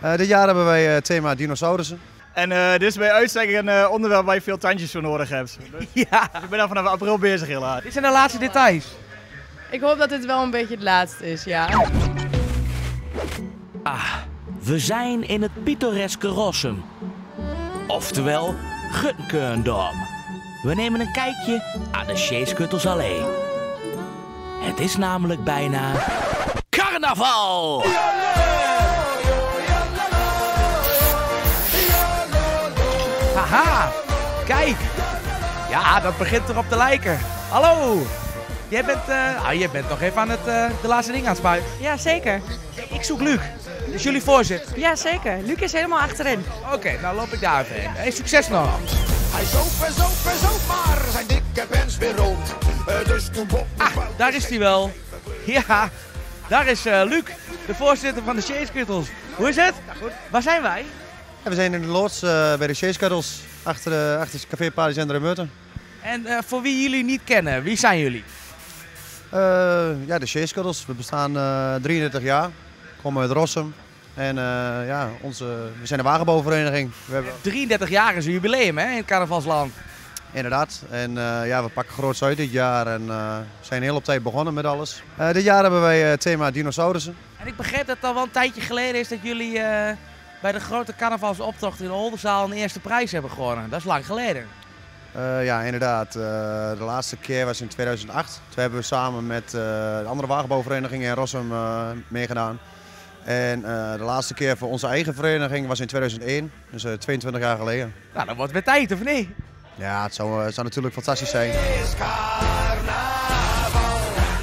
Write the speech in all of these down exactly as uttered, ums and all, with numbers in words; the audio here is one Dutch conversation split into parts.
Uh, dit jaar hebben wij het uh, thema dinosaurussen. En uh, dit is bij uitstek een uh, onderwerp waar je veel tandjes voor nodig hebt. Dus, ja. dus ik ben al vanaf april bezig helaas. Dit zijn de laatste details. Ik hoop dat dit wel een beetje het laatste is, ja. Ah, we zijn in het pittoreske Rossum. Oftewel, Guttenkeurendorp. We nemen een kijkje aan de Sjeeskuttelsallee. Het is namelijk bijna carnaval! Haha, kijk! Ja, dat begint erop te lijken. Hallo! Jij bent, uh, ah, jij bent nog even aan het uh, de laatste ding aan het spuiten. Ja, zeker. Ik zoek Luc. Dus jullie voorzitter. Ja, zeker. Luc is helemaal achterin. Oké, okay, nou loop ik daar even heen. Hey, succes nog! Hij zoof en zoof en zoof, maar zijn dikke pens weer rood. Dus toen Bob... Ah, daar is hij wel. Ja, daar is uh, Luc, de voorzitter van de Sjeeskuttels. Hoe is het? Ja, goed. Waar zijn wij? Ja, we zijn in de loods uh, bij de Sjeeskuttels, achter, uh, achter het café Paardenzender in Meuten. En uh, voor wie jullie niet kennen, wie zijn jullie? Uh, ja, de Sjeeskuttels. We bestaan uh, drieëndertig jaar, komen uit Rossum. En uh, ja, onze, we zijn een wagenbouwvereniging. We hebben... drieëndertig jaar is een jubileum, hè, in het carnavalsland. Inderdaad. En uh, ja, we pakken groots uit dit jaar en uh, zijn heel op tijd begonnen met alles. Uh, dit jaar hebben wij het thema dinosaurussen. En ik begreep dat het al wel een tijdje geleden is dat jullie uh, bij de grote carnavalsoptocht in de Oldenzaal een eerste prijs hebben gewonnen. Dat is lang geleden. Uh, ja, inderdaad. Uh, de laatste keer was in tweeduizend acht. Toen hebben we samen met uh, de andere wagenbouwverenigingen in Rossum uh, meegedaan. En uh, de laatste keer voor onze eigen vereniging was in tweeduizend één, dus uh, tweeëntwintig jaar geleden. Nou, dat wordt weer tijd, of niet? Ja, het zou, uh, het zou natuurlijk fantastisch zijn. Het is carnaval,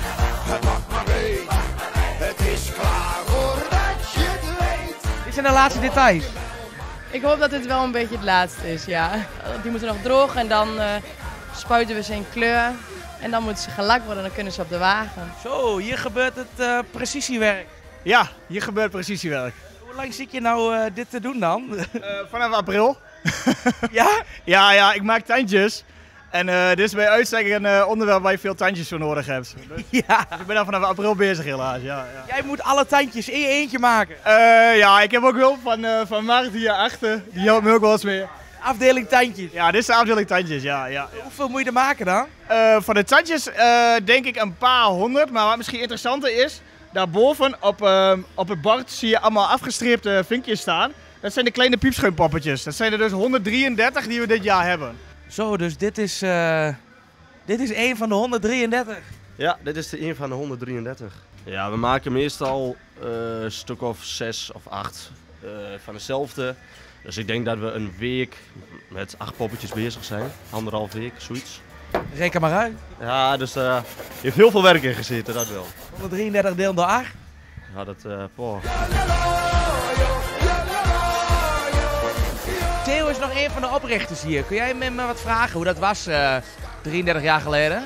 pak maar mee. Het is klaar voordat je het weet. Dit zijn de laatste details. Ik hoop dat dit wel een beetje het laatste is, ja. Die moeten nog drogen en dan uh, spuiten we ze in kleur. En dan moeten ze gelakt worden en dan kunnen ze op de wagen. Zo, hier gebeurt het uh, precisiewerk. Ja, hier gebeurt precisiewerk. Hoe lang zit je nou uh, dit te doen dan? Uh, vanaf april. Ja? Ja, ja, ik maak tandjes. En uh, dit is bij uitstek een uh, onderwerp waar je veel tandjes voor nodig hebt. Dus, ja. Dus ik ben al vanaf april bezig helaas, ja, ja. Jij moet alle tandjes in je eentje maken. Uh, ja, ik heb ook hulp van, uh, van Mart hierachter. Die helpt me ook wel eens mee. Afdeling tandjes. Ja, dit is de afdeling tandjes, ja, ja. Hoeveel moet je er maken dan? Uh, van de tandjes uh, denk ik een paar honderd. Maar wat misschien interessanter is, daarboven op, uh, op het bord zie je allemaal afgestreepte vinkjes staan. Dat zijn de kleine piepschuimpoppetjes. Dat zijn er dus honderddrieëndertig die we dit jaar hebben. Zo, dus dit is, uh, dit is één van de honderddrieëndertig. Ja, dit is de een van de honderddrieëndertig. Ja, we maken meestal uh, een stuk of zes of acht uh, van dezelfde. Dus ik denk dat we een week met acht poppetjes bezig zijn. Anderhalf week, zoiets. Reken maar uit. Ja, dus uh, er heeft heel veel werk in gezeten, dat wel. honderddrieëndertig deel door acht. Ja, dat, uh, poh. Theo is nog een van de oprichters hier. Kun jij me wat vragen hoe dat was uh, drieëndertig jaar geleden?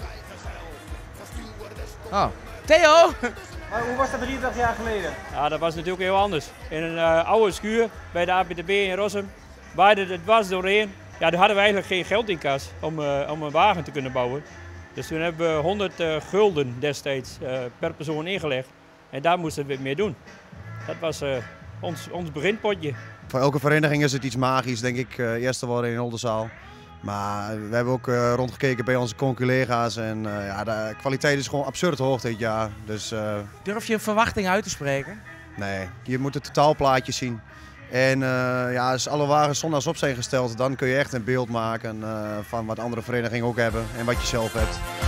Oh, Theo! Maar hoe was dat drieëndertig jaar geleden? Ja, dat was natuurlijk heel anders. In een uh, oude schuur bij de A P T B in Rossum. Waaide het was doorheen. Ja, daar hadden we eigenlijk geen geld in kas om, uh, om een wagen te kunnen bouwen. Dus toen hebben we honderd uh, gulden destijds uh, per persoon ingelegd. En daar moesten we mee doen. Dat was uh, ons, ons beginpotje. Voor elke vereniging is het iets magisch, denk ik, uh, eerst te worden in Oldenzaal. Maar we hebben ook uh, rondgekeken bij onze conculega's en uh, ja, de kwaliteit is gewoon absurd hoog dit jaar. Dus, uh, durf je een verwachting uit te spreken? Nee, je moet het totaalplaatje zien. En uh, ja, als alle wagens zondags op zijn gesteld, dan kun je echt een beeld maken uh, van wat andere verenigingen ook hebben en wat je zelf hebt.